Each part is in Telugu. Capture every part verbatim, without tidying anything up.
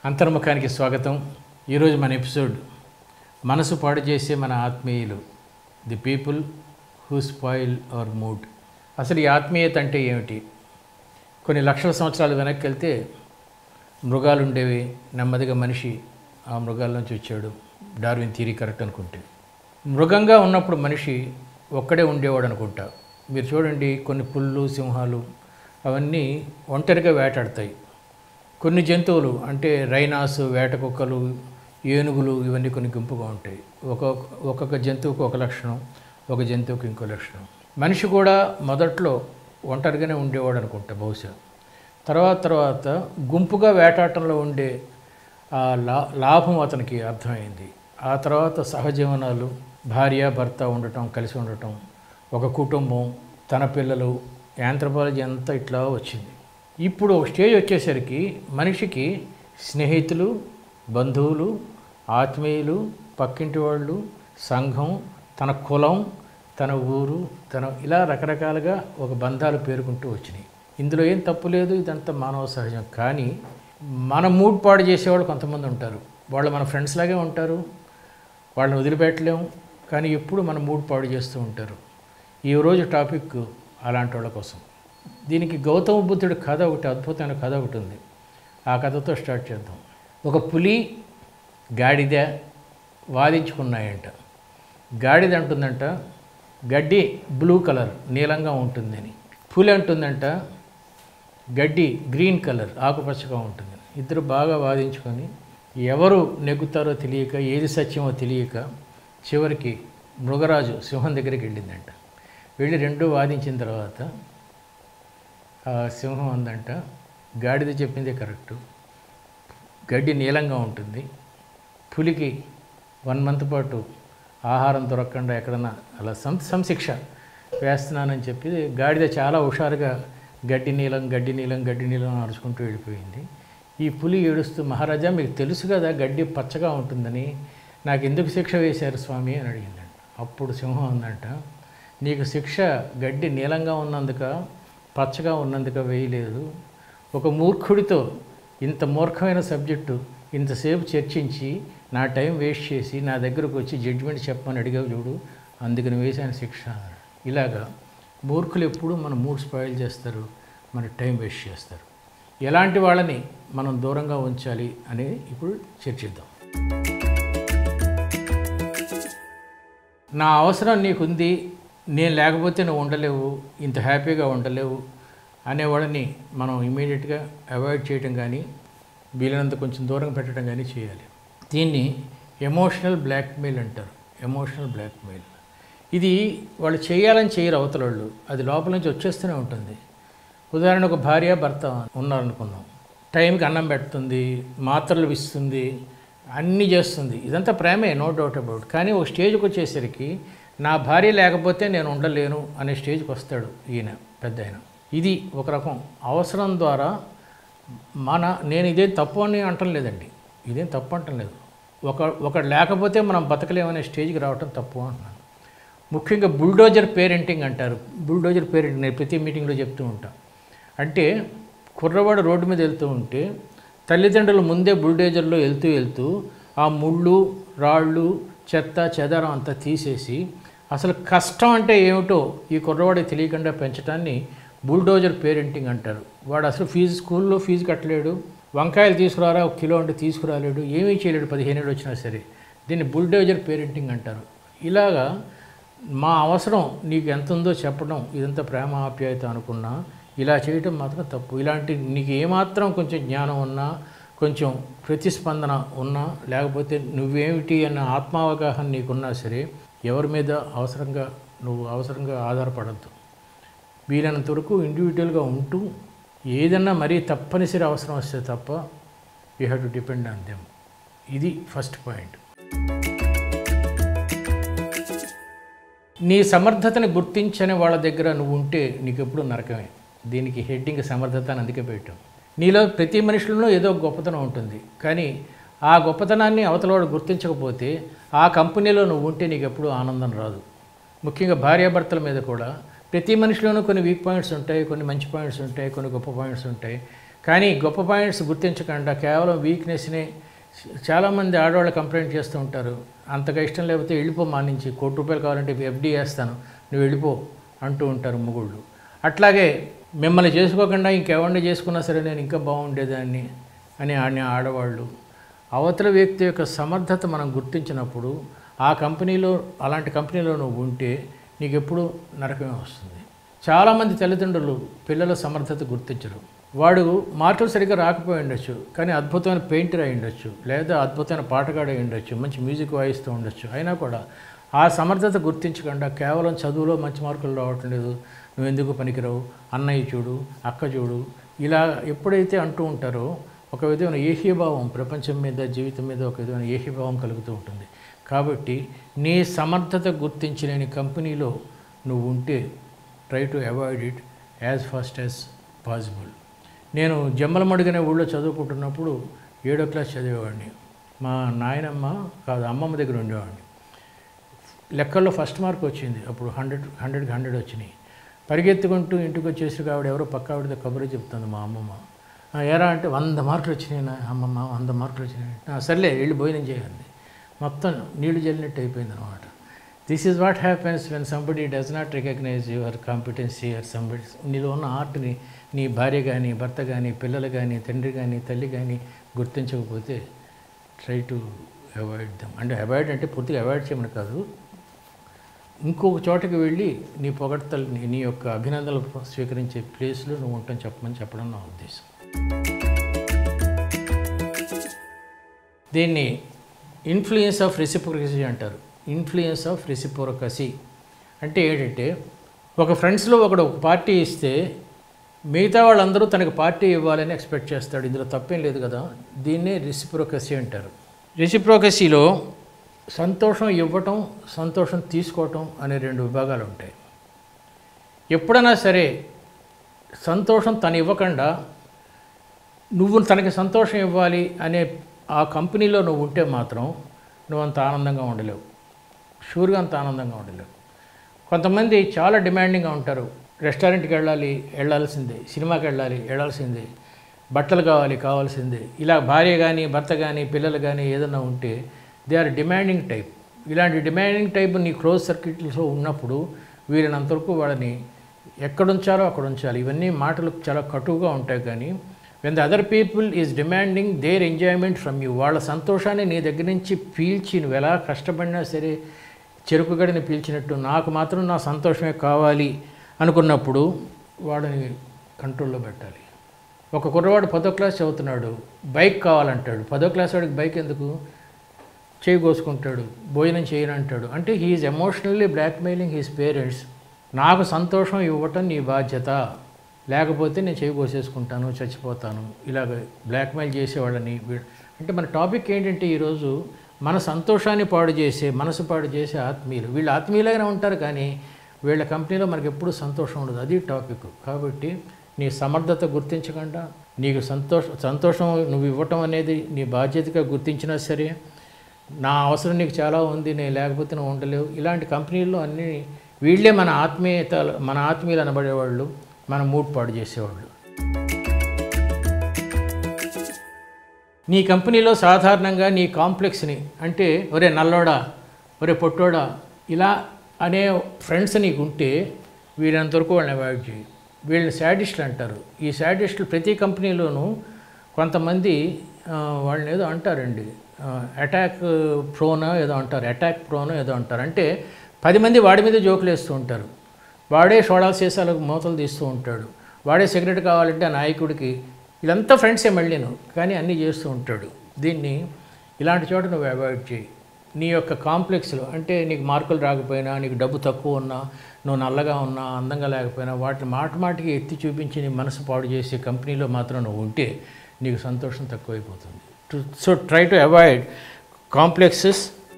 అంతర్ముఖానికి స్వాగతం. ఈరోజు మన ఎపిసోడ్ మనసు పాడు చేసే మన ఆత్మీయులు, the people who spoil our mood. అసలు ఈ ఆత్మీయత అంటే ఏమిటి? కొన్ని లక్షల సంవత్సరాలు వెనక్కి వెళ్తే మృగాలు ఉండేవి, నెమ్మదిగా మనిషి ఆ మృగాల నుంచి వచ్చాడు. డార్విన్ థియరీ కరెక్ట్ అనుకుంటే. మృగంగా ఉన్నప్పుడు మనిషి ఒక్కడే ఉండేవాడు అనుకుంటా. మీరు చూడండి, కొన్ని పుళ్ళు, సింహాలు అవన్నీ ఒంటరిగా వేటాడతాయి. కొన్ని జంతువులు అంటే రైనాస్, వేట కుక్కలు, ఏనుగులు ఇవన్నీ కొన్ని గుంపుగా ఉంటాయి. ఒక్కొక్క ఒక్కొక్క జంతువుకు ఒక లక్షణం, ఒక జంతువుకి ఇంకో లక్షణం. మనిషి కూడా మొదట్లో ఒంటరిగానే ఉండేవాడు అనుకుంటా బహుశా. తర్వాత తర్వాత గుంపుగా వేటాటంలో ఉండే ఆ లా లాభం అతనికి అర్థమైంది. ఆ తర్వాత సహజీవనాలు, భార్య భర్త ఉండటం, కలిసి ఉండటం, ఒక కుటుంబం, తన పిల్లలు, యాంథ్రోపాలజీ అంతా ఇట్లా వచ్చింది. ఇప్పుడు ఒక స్టేజ్ వచ్చేసరికి మనిషికి స్నేహితులు, బంధువులు, ఆత్మీయులు, పక్కింటి వాళ్ళు, సంఘం, తన కులం, తన ఊరు, తన ఇలా రకరకాలుగా ఒక బంధాలు పేరుకుంటూ వచ్చినాయి. ఇందులో ఏం తప్పు లేదు, ఇదంతా మానవ సహజం. కానీ మన మూడ్ పాడు చేసేవాళ్ళు కొంతమంది ఉంటారు. వాళ్ళు మన ఫ్రెండ్స్ లాగే ఉంటారు, వాళ్ళని వదిలిపెట్టలేము, కానీ ఎప్పుడు మన మూడ్ పాడు చేస్తూ ఉంటారు. ఈరోజు టాపిక్ అలాంటి వాళ్ళ కోసం. దీనికి గౌతమ బుద్ధుడి కథ ఒకటి, అద్భుతమైన కథ ఒకటి ఉంది. ఆ కథతో స్టార్ట్ చేద్దాం. ఒక పులి, గాడిద వాదించుకున్నాయంట. గాడిద అంటుందంట గడ్డి బ్లూ కలర్, నీలంగా ఉంటుందని. పులి అంటుందంట గడ్డి గ్రీన్ కలర్, ఆకుపచ్చగా ఉంటుంది. ఇద్దరు బాగా వాదించుకొని ఎవరు నెగ్గుతారో తెలియక, ఏది సత్యమో తెలియక చివరికి మృగరాజు సింహం దగ్గరికి వెళ్ళిందంట. వెళ్ళి రెండు వాదించిన తర్వాత ఆ సింహం అందంట, గాడిద చెప్పిందే కరెక్టు, గడ్డి నీలంగా ఉంటుంది, పులికి వన్ మంత్ పాటు ఆహారం దొరకకుండా ఎక్కడన్నా అలా సం సంశిక్ష వేస్తున్నానని చెప్పి గాడిద చాలా హుషారుగా గడ్డి నీలం గడ్డి నీలం గడ్డి నీలం అరుచుకుంటూ వెళ్ళిపోయింది. ఈ పులి ఏడుస్తూ, మహారాజా మీకు తెలుసు కదా గడ్డి పచ్చగా ఉంటుందని, నాకు ఎందుకు శిక్ష వేశారు స్వామి అని అడిగిందంట. అప్పుడు సింహం అందంట, నీకు శిక్ష గడ్డి నీలంగా ఉన్నందుక, పచ్చగా ఉన్నందుక వేయలేదు. ఒక మూర్ఖుడితో ఇంత మూర్ఖమైన సబ్జెక్టు ఇంతసేపు చర్చించి నా టైం వేస్ట్ చేసి నా దగ్గరకు వచ్చి జడ్జిమెంట్ చెప్పమని అడిగావు చూడు, అందుకని వేసాను శిక్ష. ఇలాగా మూర్ఖులు ఎప్పుడు మన మూడ్ స్పాయిల్ చేస్తారు, మన టైం వేస్ట్ చేస్తారు. ఎలాంటి వాళ్ళని మనం దూరంగా ఉంచాలి అని ఇప్పుడు చర్చిద్దాం. నా అవసరం నీకుంది, నేను లేకపోతే నువ్వు ఉండలేవు, ఇంత హ్యాపీగా ఉండలేవు అనేవాళ్ళని మనం ఇమీడియట్గా అవాయిడ్ చేయటం కానీ, వీలైనంత కొంచెం దూరం పెట్టడం కానీ చేయాలి. దీన్ని ఎమోషనల్ బ్లాక్మెయిల్ అంటారు. ఎమోషనల్ బ్లాక్మెయిల్ ఇది వాళ్ళు చేయాలని చేయరు అవతల వాళ్ళు, అది లోపల నుంచి వచ్చేస్తూనే ఉంటుంది. ఉదాహరణ, ఒక భార్య భర్త ఉన్నారనుకున్నాం, టైంకి అన్నం పెడుతుంది, మాత్రలు ఇస్తుంది, అన్నీ చేస్తుంది, ఇదంతా ప్రేమే, నో డౌట్ అబౌట్. కానీ ఒక స్టేజ్కి వచ్చేసరికి నా భార్య లేకపోతే నేను ఉండలేను అనే స్టేజ్కి వస్తాడు ఈయన పెద్ద ఆయన. ఇది ఒక రకం అవసరం ద్వారా మన, నేను ఇదేం తప్పు అని అంటం లేదండి, ఇదేం తప్పు అంటం లేదు, ఒక ఒక లేకపోతే మనం బతకలేమనే స్టేజ్కి రావటం తప్పు అంటున్నాను. ముఖ్యంగా బుల్డోజర్ పేరెంటింగ్ అంటారు. బుల్డోజర్ పేరెంటింగ్ నేను ప్రతి మీటింగ్లో చెప్తూ ఉంటాను. అంటే కుర్రవాడు రోడ్డు మీద వెళ్తూ ఉంటే తల్లిదండ్రులు ముందే బుల్డోజర్లో వెళ్తూ వెళ్తూ ఆ ముళ్ళు, రాళ్ళు, చెత్త చెదారం అంతా తీసేసి అసలు కష్టం అంటే ఏమిటో ఈ కుర్రవాడికి తెలియకుండా పెంచడాన్ని బుల్డోజర్ పేరెంటింగ్ అంటారు. వాడు అసలు ఫీజు, స్కూల్లో ఫీజు కట్టలేడు, వంకాయలు తీసుకురారా ఒక కిలో అంటే తీసుకురాలేడు, ఏమీ చేయలేడు పదిహేను ఏళ్ళు వచ్చినా సరే. దీన్ని బుల్డోజర్ పేరెంటింగ్ అంటారు. ఇలాగా మా అవసరం నీకు ఎంత ఉందో చెప్పడం, ఇదంతా ప్రేమ ఆప్యాయత అనుకున్నా ఇలా చేయటం మాత్రం తప్పు. ఇలాంటి నీకు ఏమాత్రం కొంచెం జ్ఞానం ఉన్నా, కొంచెం ప్రతిస్పందన ఉన్నా, లేకపోతే నువ్వేమిటి అన్న ఆత్మావగాహన నీకున్నా సరే ఎవరి మీద అవసరంగా నువ్వు అవసరంగా ఆధారపడద్దు. వీలైనంత వరకు ఇండివిజువల్గా ఉంటూ ఏదన్నా మరీ తప్పనిసరి అవసరం వస్తే తప్ప you have to depend on them. ఇది ఫస్ట్ పాయింట్. నీ సమర్థతని గుర్తించని వాళ్ళ దగ్గర నువ్వు ఉంటే నీకు ఎప్పుడు నరకమే. దీనికి హెడ్డింగ్ సమర్థత అని అందుకే పెట్టాం. నీలో ప్రతి మనిషిలోనూ ఏదో గొప్పతనం ఉంటుంది, కానీ ఆ గొప్పతనాన్ని అవతలవాడు గుర్తించకపోతే ఆ కంపెనీలో నువ్వు ఉంటే నీకు ఎప్పుడూ ఆనందం రాదు. ముఖ్యంగా భార్యాభర్తల మీద కూడా ప్రతి మనిషిలోనూ కొన్ని వీక్ పాయింట్స్ ఉంటాయి, కొన్ని మంచి పాయింట్స్ ఉంటాయి, కొన్ని గొప్ప పాయింట్స్ ఉంటాయి. కానీ గొప్ప పాయింట్స్ గుర్తించకుండా కేవలం వీక్నెస్ని, చాలామంది ఆడవాళ్ళు కంప్లైంట్ చేస్తూ ఉంటారు, అంతగా ఇష్టం లేకపోతే వెళ్ళిపో మా నుంచి, కోటి రూపాయలు కావాలంటే ఎఫ్డీ వేస్తాను నువ్వు వెళ్ళిపో అంటూ ఉంటారు మొగుళ్ళు. అట్లాగే మిమ్మల్ని చేసుకోకుండా ఇంకెవరిని చేసుకున్నా సరే నేను ఇంకా బాగుండేదాన్ని అని ఆడిన ఆడవాళ్ళు. అవతల వ్యక్తి యొక్క సమర్థత మనం గుర్తించినప్పుడు ఆ కంపెనీలో, అలాంటి కంపెనీలో నువ్వు ఉంటే నీకు ఎప్పుడు నరకమే వస్తుంది. చాలామంది తల్లిదండ్రులు పిల్లల సమర్థత గుర్తించరు. వాడు మాటలు సరిగ్గా రాకపోయి ఉండొచ్చు, కానీ అద్భుతమైన పెయింటర్ అయి ఉండొచ్చు, లేదా అద్భుతమైన పాటగాడు అయి ఉండొచ్చు, మంచి మ్యూజిక్ వాయిస్తూ ఉండొచ్చు. అయినా కూడా ఆ సమర్థత గుర్తించకుండా కేవలం చదువులో మంచి మార్కులు రావటం లేదు, నువ్వు ఎందుకు పనికిరావు, అన్నయ్య చూడు, అక్క చూడు, ఇలా ఎప్పుడైతే అంటూ ఉంటారో ఒక విధమైన ఏహీభావం ప్రపంచం మీద, జీవితం మీద ఒక విధమైన ఏహీభావం కలుగుతూ ఉంటుంది. కాబట్టి నీ సమర్థత గుర్తించలేని కంపెనీలో నువ్వు ఉంటే try to avoid it as fast as possible. నేను జమ్మలమడుగనే ఊళ్ళో చదువుకుంటున్నప్పుడు ఏడో క్లాస్ చదివేవాడిని. మా నాయనమ్మ కాదు అమ్మమ్మ దగ్గర ఉండేవాడిని. లెక్కల్లో ఫస్ట్ మార్క్ వచ్చింది, అప్పుడు హండ్రెడ్ హండ్రెడ్కి హండ్రెడ్ వచ్చినాయి. పరిగెత్తుకుంటూ ఇంటికి వచ్చేసి ఆవిడ ఎవరో పక్క ఆవిడతో కబురు చెప్తుంది మా అమ్మమ్మ. ఎరా అంటే వంద మార్కులు వచ్చినాయి నా అమ్మమ్మ, వంద మార్కులు వచ్చినాయి. సర్లే వెళ్ళి భోజనం చేయండి. మొత్తం నీళ్లు జల్లినట్టు అయిపోయింది అనమాట. This is what happens when somebody does not recognise your competency or somebody. నీలో ఉన్న ఆర్ట్ని నీ భార్య కానీ, భర్త కానీ, పిల్లలు కానీ, తండ్రి కానీ, తల్లి కానీ గుర్తించకపోతే ట్రై టు అవాయిడ్ దమ్. అంటే అవాయిడ్ అంటే పూర్తిగా అవాయిడ్ చేయమని కాదు, ఇంకొక చోటకి వెళ్ళి నీ పొగడ్తల్ని, నీ యొక్క అభినందనలు స్వీకరించే ప్లేస్లో నువ్వు ఉంటాను చెప్పమని చెప్పడం నా ఉద్దేశం. దీన్ని ఇన్ఫ్లుయెన్స్ ఆఫ్ రెసిప్రొకసీ అంటారు. ఇన్ఫ్లుయెన్స్ ఆఫ్ రెసిప్రొకసీ అంటే ఏంటంటే, ఒక ఫ్రెండ్స్లో ఒకడు ఒక పార్టీ ఇస్తే మిగతా వాళ్ళందరూ తనకు పార్టీ ఇవ్వాలని ఎక్స్పెక్ట్ చేస్తాడు. ఇందులో తప్పేం లేదు కదా. దీన్నే రెసిప్రొకసీ అంటారు. రెసిప్రొకసీలో సంతోషం ఇవ్వటం, సంతోషం తీసుకోవటం అనే రెండు విభాగాలు ఉంటాయి. ఎప్పుడైనా సరే సంతోషం తను ఇవ్వకుండా నువ్వు తనకి సంతోషం ఇవ్వాలి అనే ఆ కంపెనీలో నువ్వు ఉంటే మాత్రం నువ్వు అంత ఆనందంగా ఉండలేవు, షూర్గా అంత ఆనందంగా ఉండలేవు. కొంతమంది చాలా డిమాండింగ్గా ఉంటారు. రెస్టారెంట్కి వెళ్ళాలి, వెళ్ళాల్సిందే, సినిమాకి వెళ్ళాలి, వెళ్ళాల్సిందే, బట్టలు కావాలి, కావాల్సిందే. ఇలా భార్య కానీ, భర్త కానీ, పిల్లలు కానీ ఏదైనా ఉంటే దే ఆర్ డిమాండింగ్ టైప్. ఇలాంటి డిమాండింగ్ టైప్ నీ క్లోజ్ సర్కిట్లో ఉన్నప్పుడు వీరినంతవరకు వాళ్ళని ఎక్కడుంచాలో అక్కడ ఉంచాలి. ఇవన్నీ మాటలు చాలా కటువుగా ఉంటాయి. కానీ when the other people is demanding their enjoyment from you, వాళ్ళ సంతోషాన్ని నీ దగ్గర నుంచి పీల్చి, నువ్వు ఎలా కష్టపడినా సరే చెరుకు గడిని పీల్చినట్టు నాకు మాత్రం నా సంతోషమే కావాలి అనుకున్నప్పుడు వాడిని కంట్రోల్లో పెట్టాలి. ఒక కుర్రవాడు పదో క్లాస్ చదువుతున్నాడు, బైక్ కావాలంటాడు. పదో క్లాస్ వాడికి బైక్ ఎందుకు? చేయి కోసుకుంటాడు, భోజనం చేయనంటాడు. అంటే he is emotionally blackmailing his parents. నాకు సంతోషం ఇవ్వటం నీ బాధ్యత, లేకపోతే నేను చేయి కోసేసుకుంటాను, చచ్చిపోతాను. ఇలాగ బ్లాక్మెయిల్ చేసేవాళ్ళని. అంటే మన టాపిక్ ఏంటంటే ఈరోజు మన సంతోషాన్ని పాడు చేసే, మనసు పాడు చేసే ఆత్మీయులు. వీళ్ళు ఆత్మీయులైనా ఉంటారు కానీ వీళ్ళ కంపెనీలో మనకు ఎప్పుడూ సంతోషం ఉండదు. అది టాపిక్. కాబట్టి నీ సమర్థత గుర్తించకుండా, నీకు సంతోష సంతోషం నువ్వు ఇవ్వటం అనేది నీ బాధ్యతగా గుర్తించినా సరే, నా అవసరం నీకు చాలా ఉంది, నేను లేకపోతే నువ్వు ఉండలేవు. ఇలాంటి కంపెనీల్లో అన్నీ వీళ్ళే మన ఆత్మీయత, మన ఆత్మీయులు అనబడేవాళ్ళు, మన మూడ్ పాడు చేసేవాళ్ళు. నీ కంపెనీలో సాధారణంగా నీ కాంప్లెక్స్ని, అంటే ఒరే నల్లోడా, ఒరే పొట్టోడా, ఇలా అనే ఫ్రెండ్స్ నీకు ఉంటే వీళ్ళంతవరకు వాళ్ళని అవాయిడ్ చేయి. వీళ్ళని శాడిస్టులు అంటారు. ఈ శాడిస్టులు ప్రతి కంపెనీలోనూ కొంతమంది వాళ్ళని ఏదో అంటారండి, అటాక్ ప్రోనో ఏదో అంటారు, అటాక్ ప్రోనో ఏదో అంటారు. అంటే పది మంది వాడి మీద జోకులు వేస్తూ ఉంటారు. వాడే సోడా సీసాలకు మూతలు తీస్తూ ఉంటాడు, వాడే సిగరెట్ కావాలంటే ఆ నాయకుడికి. ఇదంతా ఫ్రెండ్సే మళ్ళీను, కానీ అన్నీ చేస్తూ ఉంటాడు. దీన్ని ఇలాంటి చోట నువ్వు అవాయిడ్ చేయి. నీ యొక్క కాంప్లెక్స్లో, అంటే నీకు మార్కులు రాకపోయినా, నీకు డబ్బు తక్కువ ఉన్నా, నువ్వు నల్లగా ఉన్నా, అందంగా లేకపోయినా, వాటిని మాట మాటికి ఎత్తి చూపించి నీ మనసు పాడు చేసే కంపెనీలో మాత్రం నువ్వు ఉంటే నీకు సంతోషం తక్కువైపోతుంది. So try to avoid complexes.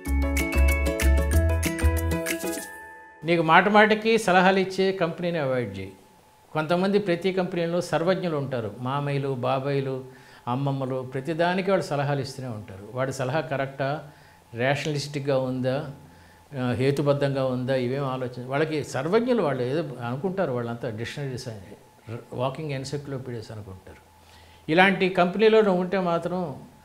నీకు మాట మాటికి సలహాలు ఇచ్చే కంపెనీని అవాయిడ్ చేయి. కొంతమంది ప్రతి కంపెనీలో సర్వజ్ఞులు ఉంటారు, మామయ్యలు, బాబాయిలు, అమ్మమ్మలు, ప్రతిదానికి వాళ్ళు సలహాలు ఇస్తూనే ఉంటారు. వాడి సలహా కరెక్టా, రేషనలిస్టిక్గా ఉందా, హేతుబద్ధంగా ఉందా, ఇవేం ఆలోచన. వాళ్ళకి సర్వజ్ఞులు, వాళ్ళు ఏదో అనుకుంటారు, వాళ్ళంతా డిక్షనరీస్ అని, వాకింగ్ ఎన్సైక్లోపీడియాస్ అనుకుంటారు. ఇలాంటి కంపెనీలో నువ్వు ఉంటే మాత్రం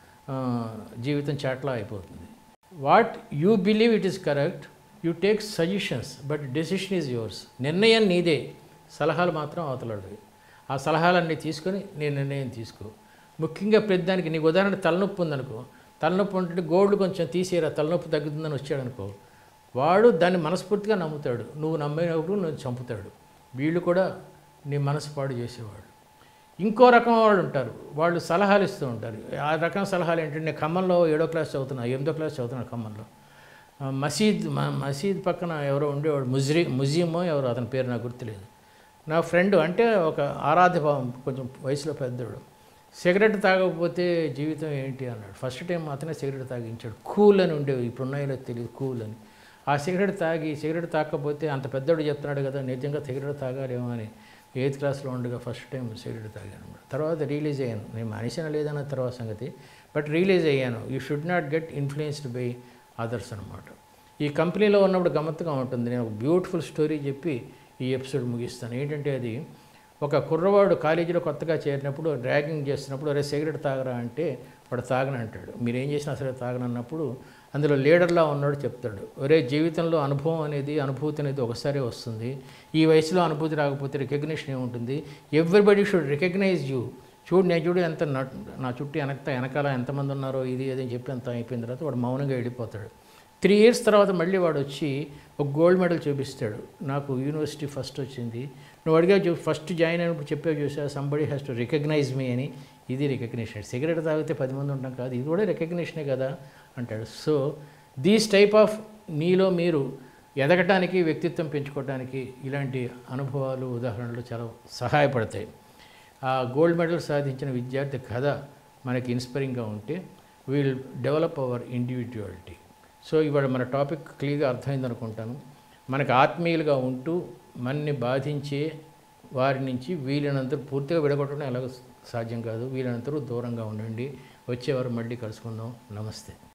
జీవితం చాట్లా అయిపోతుంది. What you believe it is correct, you take suggestions but decision is yours. నిర్ణయం నీదే, సలహాలు మాత్రం అవతలడు. ఆ సలహాలన్నీ తీసుకొని నేను నిర్ణయం తీసుకో. ముఖ్యంగా ప్రతిదానికి నీకు ఉదాహరణ తలనొప్పి ఉందనుకో, తలనొప్పి ఉంటే గోల్డ్ కొంచెం తీసేరా తలనొప్పి తగ్గుతుందని వచ్చాడనుకో, వాడు దాన్ని మనస్ఫూర్తిగా నమ్ముతాడు. నువ్వు నమ్మినప్పుడు నువ్వు చంపుతాడు. వీళ్ళు కూడా నీ మనసు పాడు చేసేవాడు. ఇంకో రకం వాళ్ళు ఉంటారు, వాళ్ళు సలహాలు ఇస్తూ ఉంటారు. ఆ రకం సలహాలు ఏంటంటే, నేను ఖమ్మంలో ఏడో క్లాస్ చదువుతున్నా, ఎనిమిదో క్లాస్ చదువుతున్నా ఖమ్మంలో. మసీద్ మసీద్ పక్కన ఎవరో ఉండేవాడు, ముజ్రీ ముజియమో ఎవరో, అతని పేరు నాకు గుర్తులేదు. నా ఫ్రెండ్ అంటే ఒక ఆరాధ్యభావం, కొంచెం వయసులో పెద్దోడు. సిగరెట్ తాగకపోతే జీవితం ఏంటి అన్నాడు. ఫస్ట్ టైం అతనే సిగరెట్ తాగించాడు. కూల్ అని ఉండేవి, ఇప్పుడు ఉన్నాయో తెలియదు కూల్ అని. ఆ సిగరెట్ తాగి సిగరెట్ తాగకపోతే అంత పెద్దోడు చెప్తున్నాడు కదా, నిజంగా సిగరెట్ తాగాలేమో అని ఎయిత్ క్లాస్లో ఉండగా ఫస్ట్ టైం సిగరెట్ తాగాను. తర్వాత రియలైజ్ అయ్యాను, నేను మనిషిన లేదన్న తర్వాత సంగతి, బట్ రియలైజ్ అయ్యాను you should not get influenced by others అనమాట. ఈ కంపెనీలో ఉన్నప్పుడు గమ్మత్తుగా ఉంటుంది. నేను ఒక బ్యూటిఫుల్ స్టోరీ చెప్పి ఈ ఎపిసోడ్ ముగిస్తాను. ఏంటంటే, అది ఒక కుర్రవాడు కాలేజీలో కొత్తగా చేరినప్పుడు ర్యాగింగ్ చేస్తున్నప్పుడు, అరే సిగరెట్ తాగరా అంటే వాడు తాగని అంటాడు. మీరు ఏం చేసినా సరే తాగనన్నప్పుడు అందులో లీడర్లా ఉన్నాడు చెప్తాడు, ఒరే జీవితంలో అనుభవం అనేది అనుభూతి అనేది ఒకసారి వస్తుంది. ఈ వయసులో అనుభూతి రాకపోతే రికగ్నిషన్ ఏముంటుంది? Everybody should recognise you. చూడు నేను చూడు ఎంత నా చుట్టూ వెనక వెనకాల ఎంతమంది ఉన్నారో ఇది అది అని చెప్పి అంత అయిపోయిన తర్వాత వాడు మౌనంగా వెళ్ళిపోతాడు. త్రీ ఇయర్స్ తర్వాత మళ్ళీ వాడు వచ్చి ఒక గోల్డ్ మెడల్ చూపిస్తాడు, నాకు యూనివర్సిటీ ఫస్ట్ వచ్చింది. నువ్వు అడిగా ఫస్ట్ జాయిన్ అయినప్పుడు చెప్పావు చూసా, somebody has to recognise me అని. ఇది రికగ్నిషన్. సిగరెట్ తాగితే పది మంది ఉంటాం కాదు, ఇది కూడా రికగ్నిషనే కదా అంటాడు. సో దీస్ టైప్ ఆఫ్ మీలో మీరు ఎదగటానికి, వ్యక్తిత్వం పెంచుకోవడానికి ఇలాంటి అనుభవాలు, ఉదాహరణలు చాలా సహాయపడతాయి. ఆ గోల్డ్ మెడల్ సాధించిన విద్యార్థి కథ మనకి ఇన్స్పైరింగ్గా ఉంటే will develop our individuality. So ఇవాళ మన టాపిక్ క్లియర్గా అర్థమైంది అనుకుంటాను. మనకు ఆత్మీయులుగా ఉంటూ మనని బాధించే వారి నుంచి వీలైనంత పూర్తిగా విడగొట్టడం ఎలాగో సాధ్యం కాదు. వీలైనంత దూరంగా ఉండండి. వచ్చేవారు మళ్ళీ కలుసుకుందాం. నమస్తే.